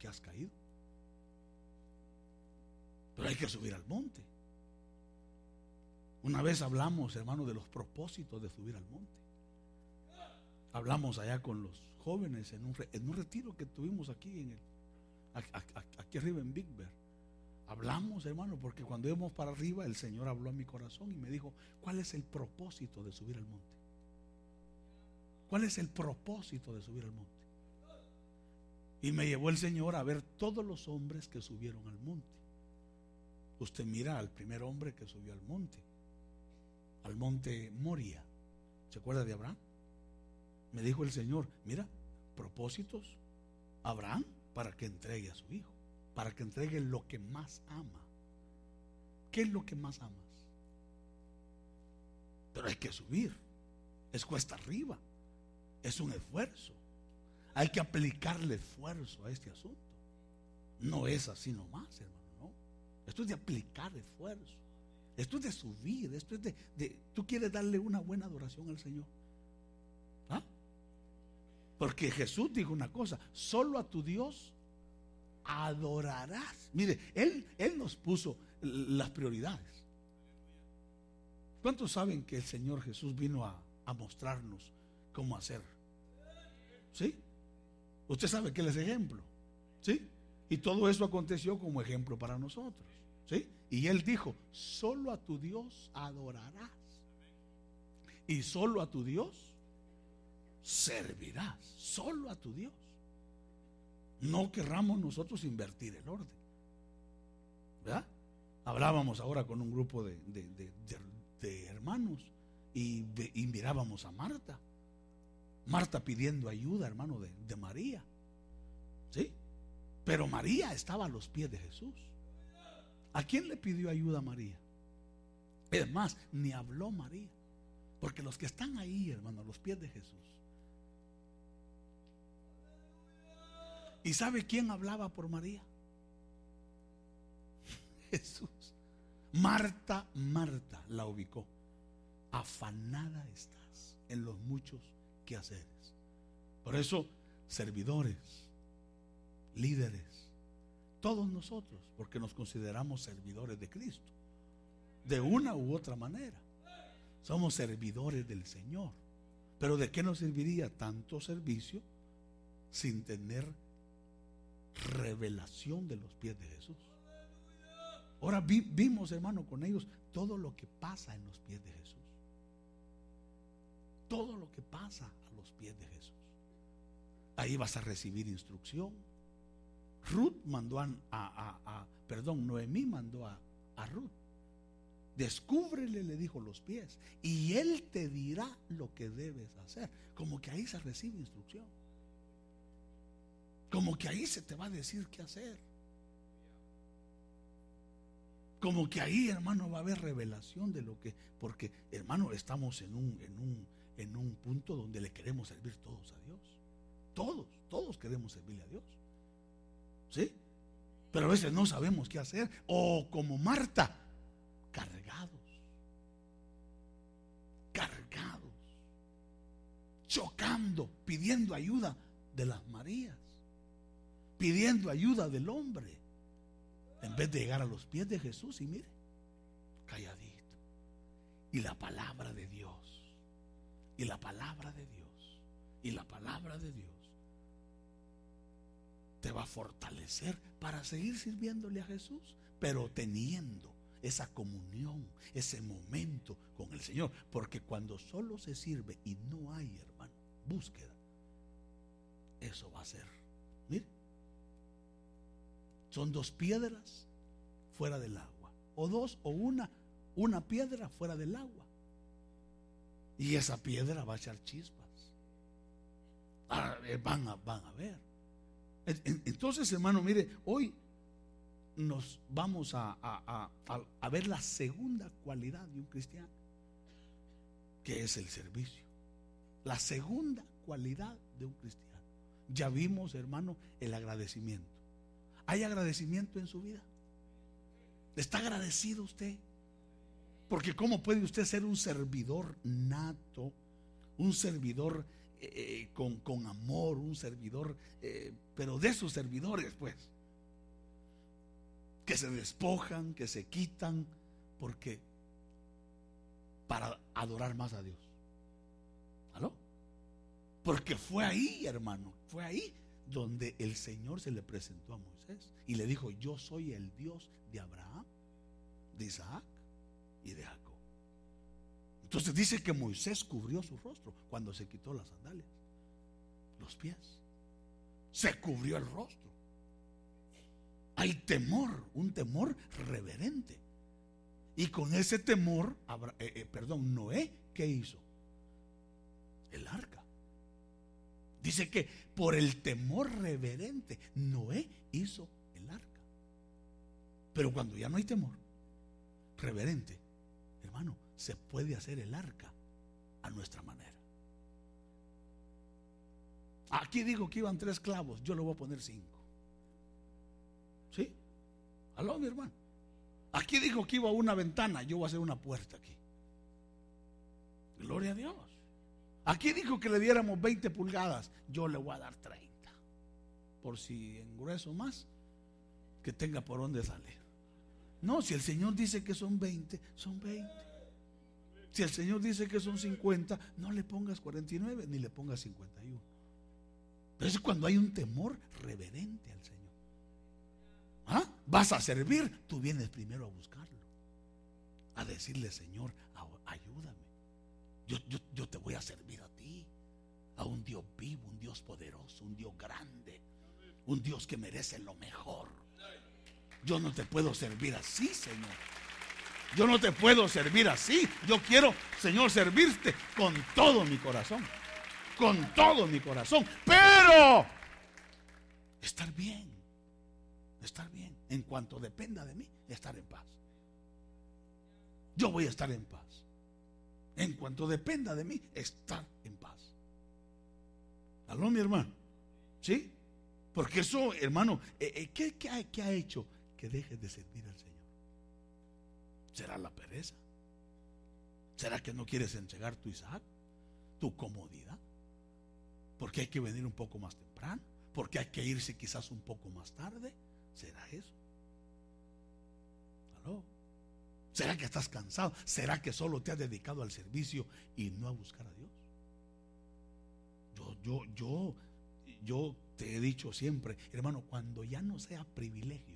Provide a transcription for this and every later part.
que has caído. Pero hay que subir al monte. Una vez hablamos, hermano, de los propósitos de subir al monte. Hablamos allá con los jóvenes en un retiro que tuvimos aquí aquí arriba en Big Bear. Hablamos, hermano, porque cuando íbamos para arriba el Señor habló a mi corazón y me dijo: ¿cuál es el propósito de subir al monte? ¿Cuál es el propósito de subir al monte? Y me llevó el Señor a ver todos los hombres que subieron al monte. Usted mira al primer hombre que subió al monte Moria. ¿Se acuerda de Abraham? Me dijo el Señor: mira, propósitos, Abraham, para que entregue a su hijo, para que entregue lo que más ama. ¿Qué es lo que más amas? Pero hay que subir, es cuesta arriba, es un esfuerzo. Hay que aplicarle esfuerzo a este asunto. No es así nomás, hermano, no. Esto es de aplicar esfuerzo. Esto es de subir. Esto es tú quieres darle una buena adoración al Señor. ¿Ah? Porque Jesús dijo una cosa: solo a tu Dios adorarás. Mire, Él nos puso las prioridades. ¿Cuántos saben que el Señor Jesús vino a mostrarnos cómo hacer? ¿Sí? Usted sabe que Él es ejemplo. ¿Sí? Y todo eso aconteció como ejemplo para nosotros. ¿Sí? Y Él dijo: solo a tu Dios adorarás y solo a tu Dios servirás. Solo a tu Dios. No querramos nosotros invertir el orden, ¿verdad? Hablábamos ahora con un grupo de hermanos y mirábamos a Marta pidiendo ayuda, hermano, de María. ¿Sí? Pero María estaba a los pies de Jesús. ¿A quién le pidió ayuda a María? Es más, ni habló María. Porque los que están ahí, hermano, a los pies de Jesús. ¿Y sabe quién hablaba por María? Jesús. Marta, Marta la ubicó: afanada estás en los muchos quehaceres. Por eso, servidores, líderes, todos nosotros, porque nos consideramos servidores de Cristo, de una u otra manera, somos servidores del Señor. Pero ¿de qué nos serviría tanto servicio sin tener revelación de los pies de Jesús? Ahora vimos, hermano, con ellos todo lo que pasa en los pies de Jesús. Todo lo que pasa a los pies de Jesús. Ahí vas a recibir instrucción. Noemí mandó a Ruth: descúbrele, le dijo, los pies, y él te dirá lo que debes hacer. Como que ahí se recibe instrucción. Como que ahí se te va a decir qué hacer. Como que ahí, hermano, va a haber revelación de lo que, porque, hermano, estamos en un punto donde le queremos servir todos a Dios. Todos queremos servirle a Dios. ¿Sí? Pero a veces no sabemos qué hacer. O como Marta, cargados, chocando, pidiendo ayuda de las Marías, pidiendo ayuda del hombre, en vez de llegar a los pies de Jesús y mire, calladito. Y la palabra de Dios, y la palabra de Dios, y la palabra de Dios te va a fortalecer para seguir sirviéndole a Jesús, pero teniendo esa comunión, ese momento con el Señor. Porque cuando solo se sirve y no hay, hermano, búsqueda, eso va a ser, mire, son dos piedras fuera del agua, o dos, o una piedra fuera del agua, y esa piedra va a echar chispas. Van a ver. Entonces, hermano, mire, hoy nos vamos a ver la segunda cualidad de un cristiano, que es el servicio. La segunda cualidad de un cristiano. Ya vimos, hermano, el agradecimiento. ¿Hay agradecimiento en su vida? ¿Está agradecido usted? Porque ¿cómo puede usted ser un servidor nato, un servidor con amor, un servidor, pero de esos servidores, pues, que se despojan, que se quitan, porque para adorar más a Dios. ¿Aló? Porque fue ahí, hermano, fue ahí donde el Señor se le presentó a Moisés y le dijo: yo soy el Dios de Abraham, de Isaac y de Jacob. Entonces dice que Moisés cubrió su rostro cuando se quitó las sandalias, los pies, se cubrió el rostro. Hay temor, un temor reverente. Y con ese temor, Noé, ¿qué hizo? El arca. Dice que por el temor reverente, Noé hizo el arca. Pero cuando ya no hay temor reverente, hermano, se puede hacer el arca a nuestra manera. Aquí digo que iban 3 clavos, yo le voy a poner 5. ¿Sí? ¿Aló, mi hermano? Aquí dijo que iba una ventana, yo voy a hacer una puerta aquí. Gloria a Dios. Aquí dijo que le diéramos 20 pulgadas, yo le voy a dar 30. Por si engrueso más, que tenga por dónde salir. No, si el Señor dice que son 20, son 20. Si el Señor dice que son 50, no le pongas 49 ni le pongas 51. Pero es cuando hay un temor reverente al Señor. ¿Ah? Vas a servir, tú vienes primero a buscarlo, a decirle: Señor, ayúdame. Yo te voy a servir a ti, a un Dios vivo, un Dios poderoso, un Dios grande, un Dios que merece lo mejor. Yo no te puedo servir así, Señor. Yo no te puedo servir así. Yo quiero, Señor, servirte con todo mi corazón. Con todo mi corazón. Pero estar bien. Estar bien. En cuanto dependa de mí, estar en paz. Yo voy a estar en paz. En cuanto dependa de mí, estar en paz. ¿Aló, mi hermano? ¿Sí? Porque eso, hermano, ¿qué ha hecho que dejes de servir al Señor? ¿Será la pereza? ¿Será que no quieres entregar tu Isaac? ¿Tu comodidad? ¿Porque hay que venir un poco más temprano? ¿Porque hay que irse quizás un poco más tarde? ¿Será eso? ¿Aló? ¿Será que estás cansado? ¿Será que solo te has dedicado al servicio y no a buscar a Dios? Yo te he dicho siempre, hermano, cuando ya no sea privilegio,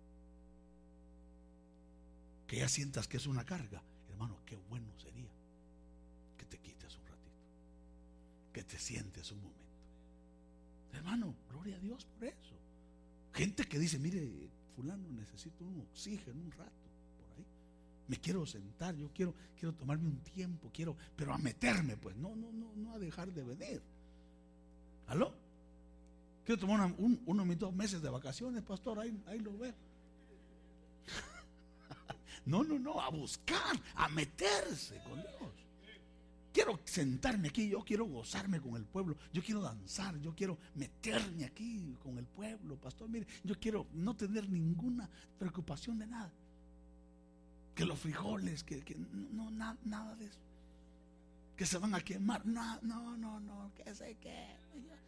que ya sientas que es una carga, hermano, qué bueno sería que te quites un ratito, que te sientes un momento. Hermano, gloria a Dios por eso. Gente que dice: mire, fulano, necesito un oxígeno un rato por ahí, me quiero sentar, yo quiero tomarme un tiempo, pero a meterme, pues, no a dejar de venir. ¿Aló? Quiero tomar uno de mis 2 meses de vacaciones, pastor, ahí lo veo. No, a buscar, a meterse con Dios. Quiero sentarme aquí, yo quiero gozarme con el pueblo, yo quiero danzar, yo quiero meterme aquí con el pueblo, pastor. Mire, yo quiero no tener ninguna preocupación de nada. Que los frijoles, nada de eso. Que se van a quemar, no, que sé qué.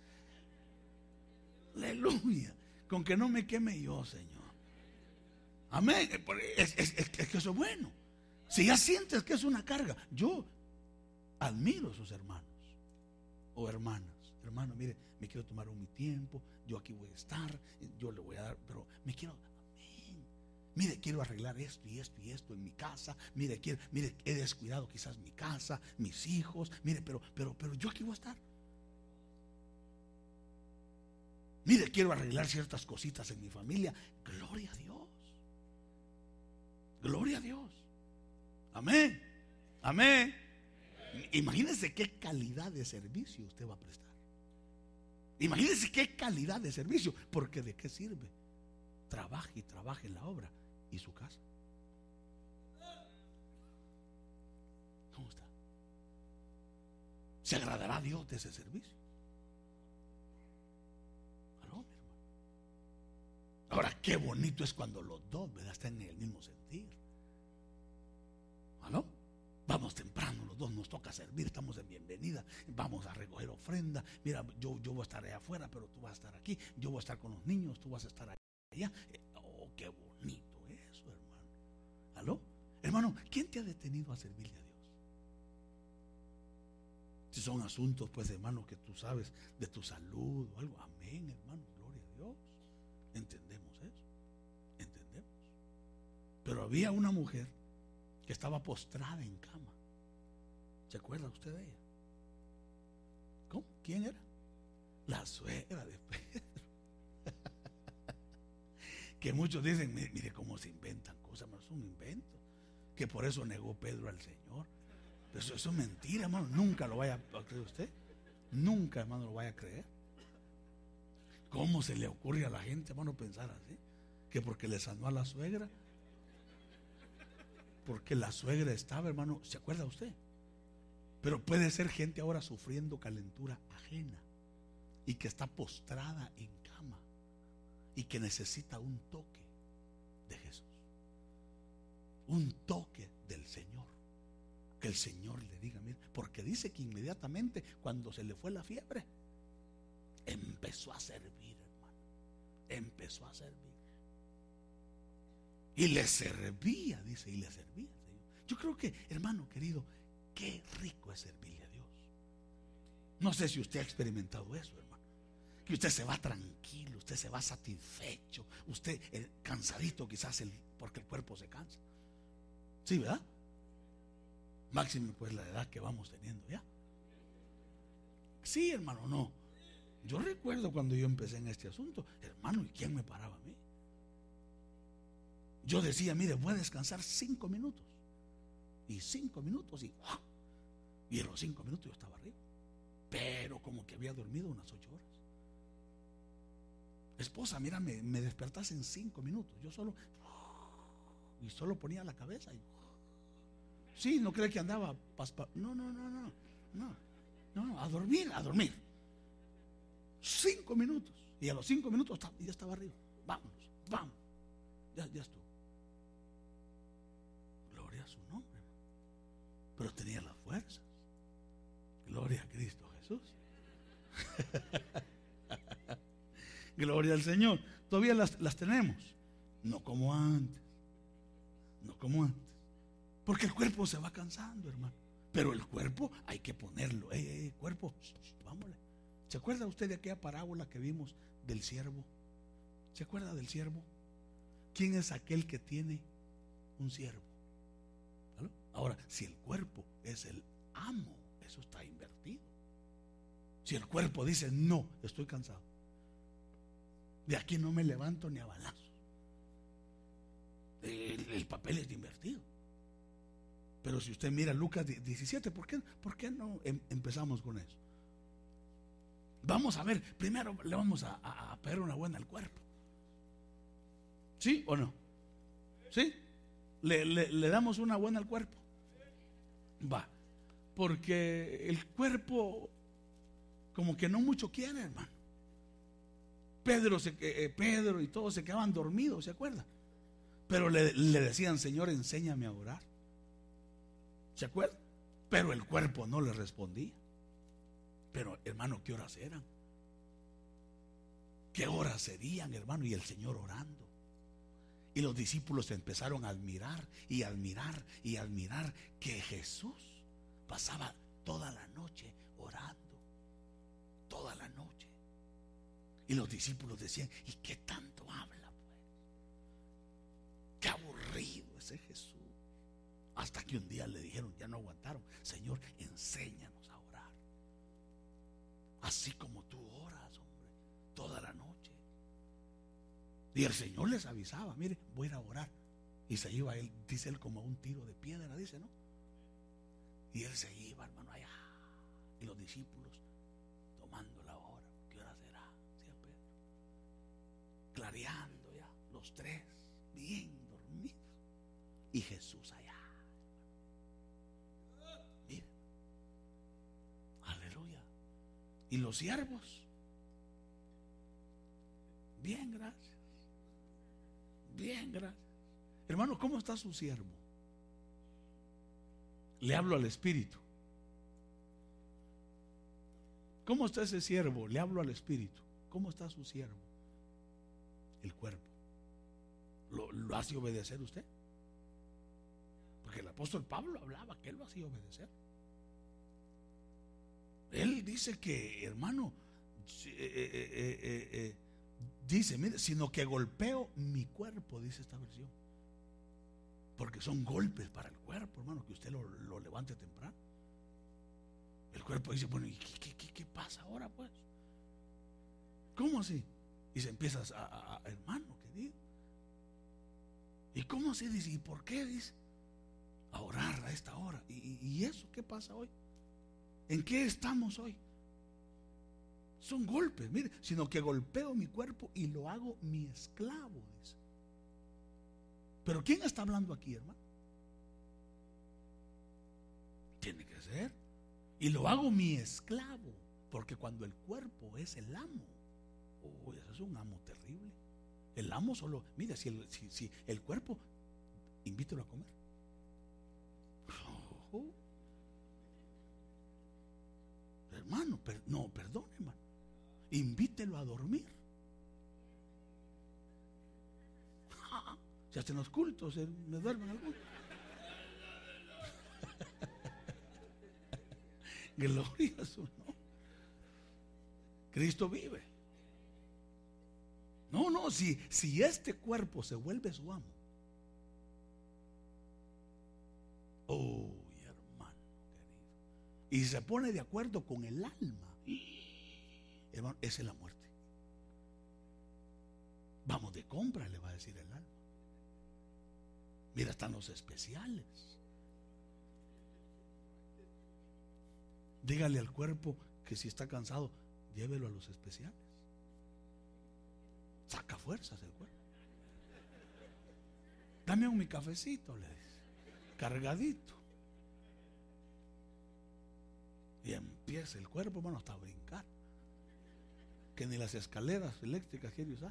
Aleluya. Con que no me queme yo, Señor. Amén. Es que eso es bueno. Si ya sientes que es una carga, yo admiro a sus hermanos o hermanas. Hermano, mire, me quiero tomar mi tiempo, yo aquí voy a estar, yo le voy a dar, pero me quiero, amén. Mire, quiero arreglar esto y esto y esto en mi casa. Mire, he descuidado quizás mi casa, mis hijos. Mire, pero yo aquí voy a estar. Mire, quiero arreglar ciertas cositas en mi familia. Gloria a Dios. Gloria a Dios. Amén. Amén. Imagínense qué calidad de servicio usted va a prestar. Imagínense qué calidad de servicio. Porque ¿de qué sirve? Trabaje y trabaje en la obra y su casa. ¿Cómo está? ¿Se agradará a Dios de ese servicio? Ahora, qué bonito es cuando los dos, ¿verdad?, están en el mismo sentir. ¿Aló? Vamos temprano los los dos nos toca servir, estamos en bienvenida, vamos a recoger ofrenda. Mira, yo voy a estar allá afuera, pero tú vas a estar aquí. Yo voy a estar con los niños, tú vas a estar allá. Oh, qué bonito eso, hermano. ¿Aló? Hermano, ¿quién te ha detenido a servirle a Dios? Si son asuntos, pues, hermano, que tú sabes de tu salud o algo. Amén, hermano, gloria a Dios. Entendemos eso, entendemos. Pero había una mujer que estaba postrada en cama. ¿Se acuerda usted de ella? ¿Cómo? ¿Quién era? La suegra de Pedro. Que muchos dicen, mire cómo se inventan cosas, pero es un invento. Que por eso negó Pedro al Señor. Pero eso es mentira, hermano. Nunca lo vaya a creer usted. Nunca, hermano, lo vaya a creer. ¿Cómo se le ocurre a la gente, hermano, pensar así? Que porque le sanó a la suegra, porque la suegra estaba, hermano, ¿se acuerda usted? Pero puede ser gente ahora sufriendo calentura ajena y que está postrada en cama y que necesita un toque de Jesús, un toque del Señor. Que el Señor le diga, mire, porque dice que inmediatamente cuando se le fue la fiebre, empezó a servir, hermano. Empezó a servir. Y le servía, dice, y le servía, Señor. Yo creo que, hermano querido, qué rico es servirle a Dios. No sé si usted ha experimentado eso, hermano. Que usted se va tranquilo, usted se va satisfecho, usted cansadito quizás porque el cuerpo se cansa. Sí, ¿verdad? Máximo pues la edad que vamos teniendo ya. Sí, hermano, no. Yo recuerdo cuando yo empecé en este asunto, hermano, ¿y quién me paraba a mí? Yo decía, mire, voy a descansar 5 minutos. Y 5 minutos y en los 5 minutos yo estaba arriba. Pero como que había dormido unas 8 horas. Esposa, mira, me despertas en 5 minutos. Yo solo ponía la cabeza y sí, no cree que andaba no, a dormir 5 minutos y a los 5 minutos ya estaba arriba. Vamos, ya estuvo. Gloria a su nombre, pero tenía las fuerzas. Gloria a Cristo Jesús. Gloria al Señor. Todavía las tenemos, no como antes, porque el cuerpo se va cansando, hermano. Pero el cuerpo hay que ponerlo. Cuerpo, vámonos. ¿Se acuerda usted de aquella parábola que vimos del siervo? ¿Se acuerda del siervo? ¿Quién es aquel que tiene un siervo? ¿Vale? Ahora, si el cuerpo es el amo, eso está invertido. Si el cuerpo dice, no, estoy cansado, de aquí no me levanto ni a balazos, el papel es invertido. Pero si usted mira Lucas 17, ¿por qué no empezamos con eso? Vamos a ver, primero le vamos a pegar una buena al cuerpo. ¿Sí o no? ¿Sí? ¿Le damos una buena al cuerpo? Va. Porque el cuerpo como que no mucho quiere, hermano. Pedro y todos se quedaban dormidos, ¿se acuerda? Pero le decían, Señor, enséñame a orar. ¿Se acuerda? Pero el cuerpo no le respondía. Pero, hermano, ¿qué horas eran? ¿Qué horas serían, hermano? Y el Señor orando. Y los discípulos empezaron a admirar y admirar y admirar que Jesús pasaba toda la noche orando. Toda la noche. Y los discípulos decían, ¿y qué tanto habla, pues? Qué aburrido ese Jesús. Hasta que un día le dijeron, ya no aguantaron, Señor, enséñanos a orar. Así como tú oras, hombre, toda la noche. Y el Señor les avisaba, mire, voy a ir a orar. Y se iba él, dice él, como a un tiro de piedra, dice, ¿no? Y él se iba, hermano, allá. Y los discípulos tomando la hora. ¿Qué hora será? Decía Pedro. Clareando ya, los tres, bien dormidos. Y Jesús allá. Mire. Aleluya. Y los siervos. Bien, gracias. Bien, gracias. Hermano, ¿cómo está su siervo? Le hablo al Espíritu. ¿Cómo está ese siervo? Le hablo al espíritu. ¿Cómo está su siervo? El cuerpo. ¿Lo hace obedecer usted? Porque el apóstol Pablo hablaba que él lo hacía obedecer. Él dice que, hermano, dice, mire, sino que golpeo mi cuerpo, dice esta versión. Porque son golpes para el cuerpo, hermano, que usted lo levante temprano. El cuerpo dice, bueno, ¿y qué pasa ahora, pues? ¿Cómo así? Y se empieza hermano querido. ¿Y cómo así? Dice, ¿y por qué? Dice, a orar a esta hora. ¿Y eso qué pasa hoy? ¿En qué estamos hoy? Son golpes, mire, sino que golpeo mi cuerpo y lo hago mi esclavo, dice. Pero ¿quién está hablando aquí, hermano? Tiene que ser. Y lo hago mi esclavo, porque cuando el cuerpo es el amo, eso es un amo terrible. El amo solo, mira, si el cuerpo, invítelo a comer. Hermano, no, perdón, hermano. Invítelo a dormir. Si hasta en los cultos me duermen algunos. Gloria a su nombre. Cristo vive. No, si este cuerpo se vuelve su amo. Oh, hermano querido. Y se pone de acuerdo con el alma. Hermano, esa es la muerte. Vamos de compra, le va a decir el alma. Mira, están los especiales. Dígale al cuerpo que si está cansado, llévelo a los especiales. Saca fuerzas el cuerpo. Dame mi cafecito, le dice, cargadito. Y empieza el cuerpo, hermano, hasta a brincar. Que ni las escaleras eléctricas quiere usar.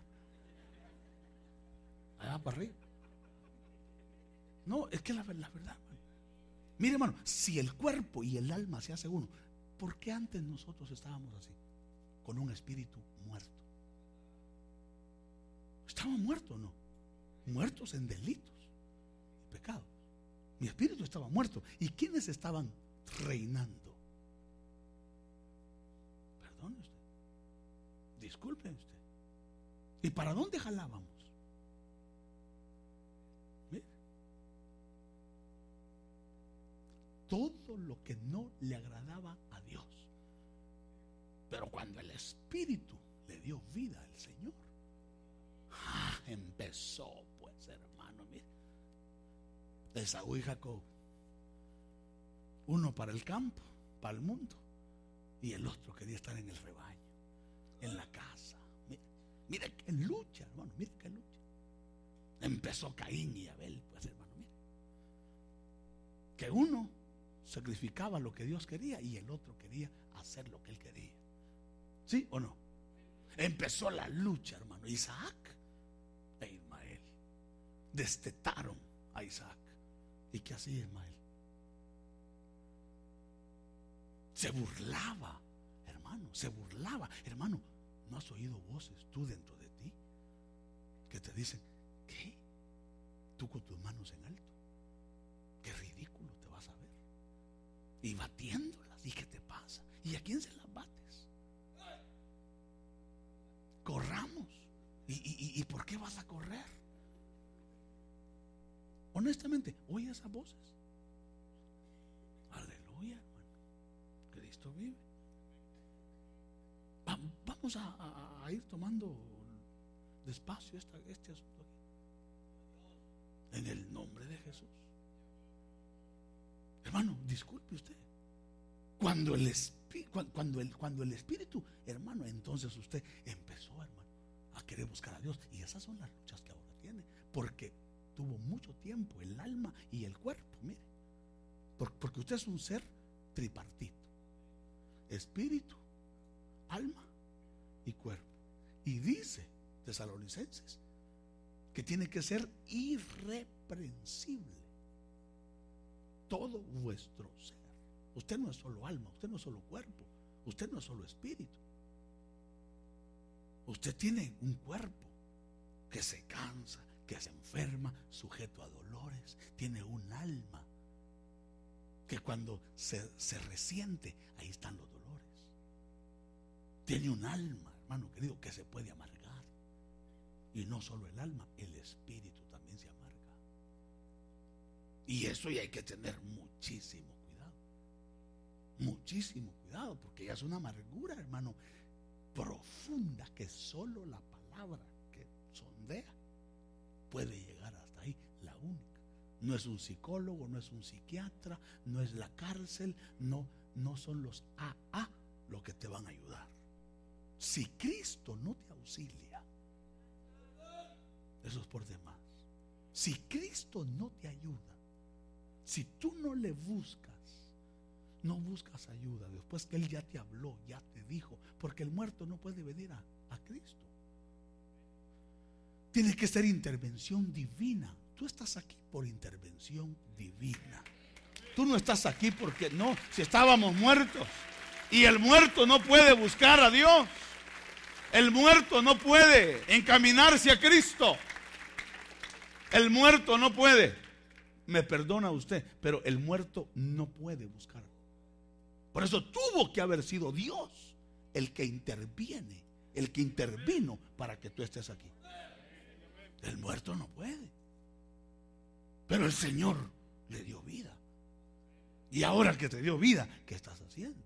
Allá para arriba. No, es que la verdad, hermano. Mire, hermano, si el cuerpo y el alma se hace uno, ¿por qué antes nosotros estábamos así? Con un espíritu muerto. ¿Estaban muertos o no? Muertos en delitos y pecados. Mi espíritu estaba muerto. ¿Y quiénes estaban reinando? Perdone usted. Disculpe usted. ¿Y para dónde jalábamos? Mire. Todo lo que no le agradaba a Dios. Pero cuando el Espíritu le dio vida al Señor, empezó, pues, hermano, mire. Esaú y Jacob. Uno para el campo, para el mundo, y el otro quería estar en el rebaño, en la casa. Mire qué lucha, hermano, mire qué lucha. Empezó Caín y Abel, pues, hermano, mire. Que uno sacrificaba lo que Dios quería y el otro quería hacer lo que él quería. ¿Sí o no? Empezó la lucha, hermano. Isaac e Ismael destetaron a Isaac. ¿Y qué hacía Ismael? Se burlaba, hermano, se burlaba. Hermano, ¿no has oído voces tú dentro de ti que te dicen, ¿qué? Tú con tus manos en alto, qué ridículo te vas a ver, y batiéndolas? ¿Y qué te pasa? ¿Y a quién se las bates? Corramos. ¿Y por qué vas a correr? Honestamente, oye esas voces. Aleluya, hermano. Cristo vive. Vamos a ir tomando despacio este asunto aquí. En el nombre de Jesús. Hermano, disculpe usted. Cuando el Espíritu, hermano, entonces usted empezó, hermano, a querer buscar a Dios. Y esas son las luchas que ahora tiene. Porque tuvo mucho tiempo el alma y el cuerpo, mire. Porque usted es un ser tripartito. Espíritu, alma y cuerpo. Y dice Tesalonicenses que tiene que ser irreprensible todo vuestro ser. Usted no es solo alma, usted no es solo cuerpo, Usted no es solo espíritu. Usted tiene un cuerpo que se cansa, que se enferma, sujeto a dolores. Tiene un alma que cuando se resiente, ahí están los dolores. Tiene un alma, hermano querido, que se puede amargar. Y no solo el alma, el espíritu también se amarga. Y eso ya hay que tener muchísimo cuidado. Muchísimo cuidado, porque ya es una amargura, hermano, profunda, que solo la palabra que sondea puede llegar hasta ahí, la única. No es un psicólogo, no es un psiquiatra, no es la cárcel, no son los AA lo que te van a ayudar. Si Cristo no te auxilia, eso es por demás. Si Cristo no te ayuda, si tú no le buscas, no buscas ayuda después que Él ya te habló, ya te dijo, porque el muerto no puede venir a Cristo. Tiene que ser intervención divina. Tú estás aquí por intervención divina. Tú no estás aquí porque no, si estábamos muertos. Y el muerto no puede buscar a Dios. El muerto no puede encaminarse a Cristo. El muerto no puede. Me perdona usted, pero el muerto no puede buscar. Por eso tuvo que haber sido Dios el que interviene, el que intervino para que tú estés aquí. El muerto no puede. Pero el Señor le dio vida. Y ahora que te dio vida, ¿qué estás haciendo?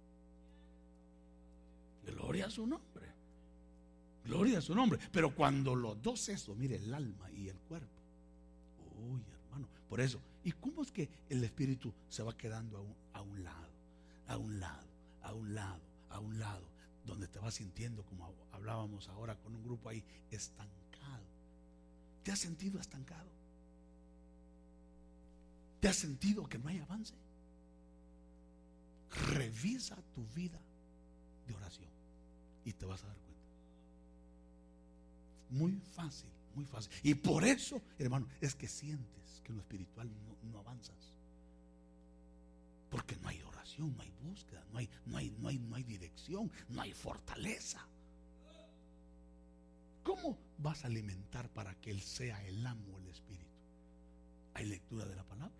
Gloria a su nombre. Gloria a su nombre. Pero cuando los dos eso, mire, el alma y el cuerpo. Uy, hermano. Por eso, ¿y cómo es que el espíritu se va quedando a un lado? A un lado, a un lado, a un lado. Donde te vas sintiendo, como hablábamos ahora con un grupo ahí, estancado. ¿Te has sentido estancado? ¿Te has sentido que no hay avance? Revisa tu vida de oración y te vas a dar cuenta. Muy fácil, muy fácil. Y por eso, hermano, es que sientes que en lo espiritual no avanzas. Porque no hay oración, no hay búsqueda, no hay dirección, no hay fortaleza. ¿Cómo vas a alimentar para que Él sea el amo, el espíritu? ¿Hay lectura de la palabra?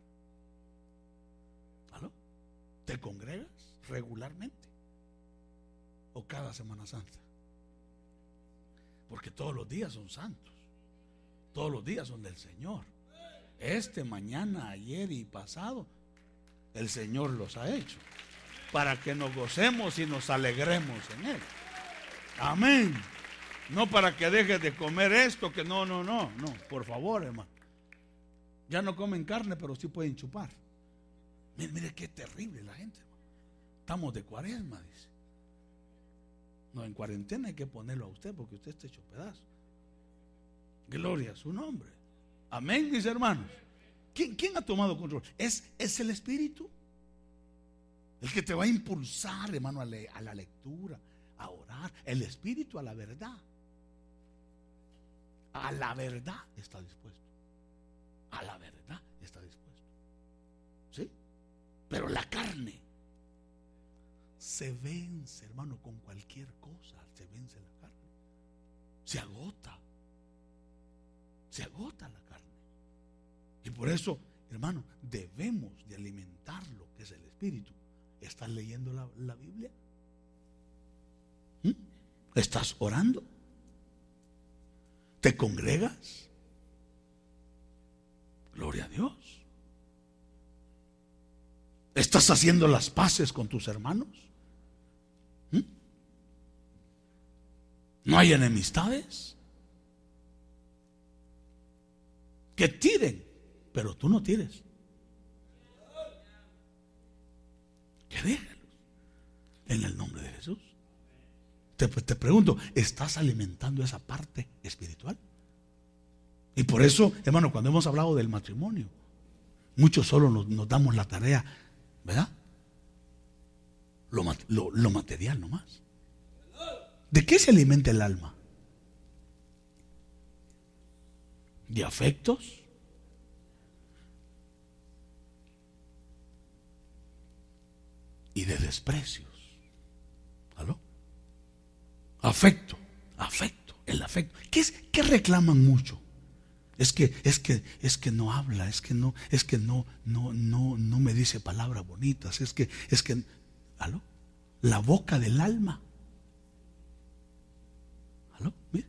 ¿Aló? ¿Te congregas regularmente? ¿O cada Semana Santa? Porque todos los días son santos. Todos los días son del Señor. Mañana, ayer y pasado, el Señor los ha hecho para que nos gocemos y nos alegremos en Él. Amén. No para que dejes de comer esto, que no, por favor, hermano. Ya no comen carne, pero sí pueden chupar. Mire qué terrible la gente, hermano. Estamos de cuaresma, dice. No, en cuarentena hay que ponerlo a usted porque usted está hecho pedazo. Gloria a su nombre. Amén, mis hermanos. ¿Quién ha tomado control? ¿Es el Espíritu? El que te va a impulsar, hermano, a la lectura, a orar. El Espíritu a la verdad. A la verdad está dispuesto. A la verdad está dispuesto. ¿Sí? Pero la carne se vence, hermano, con cualquier cosa. Se vence la carne. Se agota. Se agota la carne. Y por eso, hermano, debemos de alimentar lo que es el Espíritu. ¿Estás leyendo la Biblia? ¿Estás orando? ¿Te congregas? Gloria a Dios. ¿Estás haciendo las paces con tus hermanos? ¿No hay enemistades? Que tiren, pero tú no tires. Que déjalos en el nombre de Jesús. Te pregunto, ¿estás alimentando esa parte espiritual? Y por eso, hermano, cuando hemos hablado del matrimonio, muchos solo nos damos la tarea, ¿verdad? Lo material nomás. ¿De qué se alimenta el alma? ¿De afectos? Y de desprecios. Afecto, el afecto. ¿Qué reclaman mucho? Es que no habla, es que no me dice palabras bonitas, es que, ¿aló? La boca del alma. ¿Aló? Mire.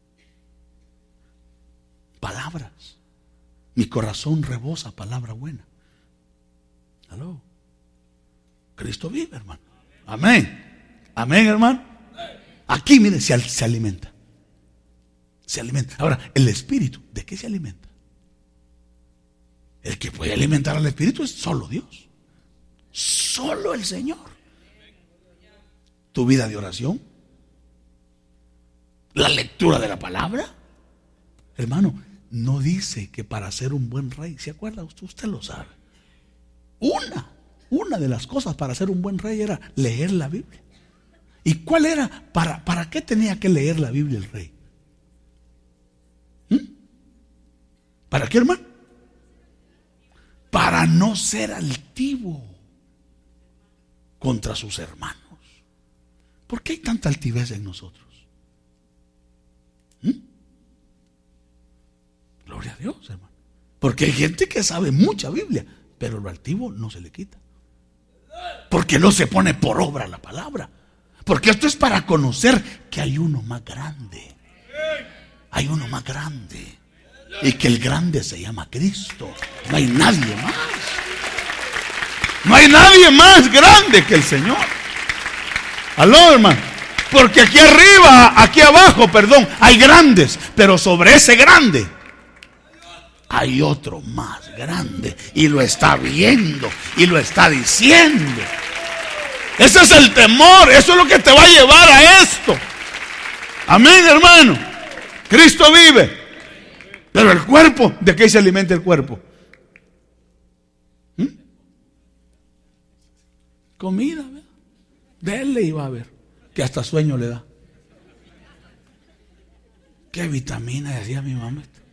Palabras. Mi corazón rebosa palabra buena. ¿Aló? Cristo vive, hermano. Amén. Amén, hermano. Aquí, mire, se alimenta. Se alimenta. Ahora, el espíritu, ¿de qué se alimenta? El que puede alimentar al espíritu es solo Dios. Solo el Señor. Tu vida de oración, la lectura de la palabra. Hermano, no dice que para ser un buen rey, ¿se acuerda? Usted lo sabe. Una de las cosas para ser un buen rey era leer la Biblia. ¿Y cuál era? ¿Para qué tenía que leer la Biblia el rey? ¿Para qué, hermano? Para no ser altivo contra sus hermanos. ¿Por qué hay tanta altivez en nosotros? Gloria a Dios, hermano. Porque hay gente que sabe mucha Biblia, pero lo altivo no se le quita. Porque no se pone por obra la palabra. Porque esto es para conocer que hay uno más grande. Hay uno más grande. Y que el grande se llama Cristo. No hay nadie más. No hay nadie más grande que el Señor. Aló, hermano. Porque aquí abajo, hay grandes. Pero sobre ese grande hay otro más grande. Y lo está viendo. Y lo está diciendo. Ese es el temor. Eso es lo que te va a llevar a esto. Amén, hermano. Cristo vive. Pero el cuerpo, ¿de qué se alimenta el cuerpo? Comida, ¿verdad? Dele y va a ver que hasta sueño le da. ¿Qué vitamina decía mi mamá?